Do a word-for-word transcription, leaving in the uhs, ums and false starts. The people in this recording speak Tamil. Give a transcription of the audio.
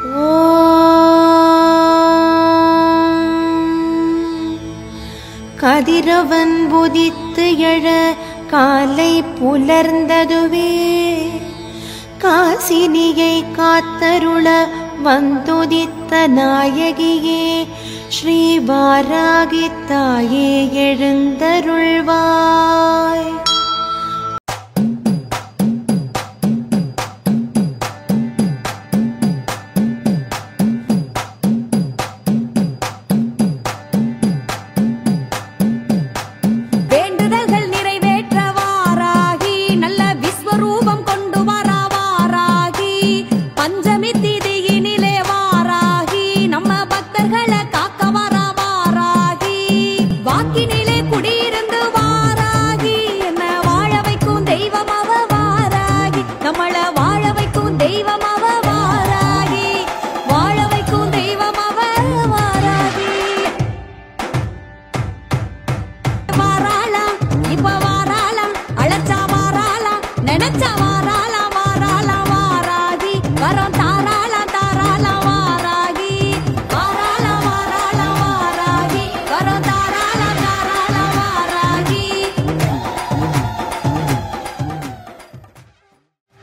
கதிரவன் உதித்து எழ காலை புலர்ந்ததுவே காசினியை காத்தருள வந்துதித்த நாயகியே ஸ்ரீ வாராகி தாயே எழுந்தருள்வாய். Next time.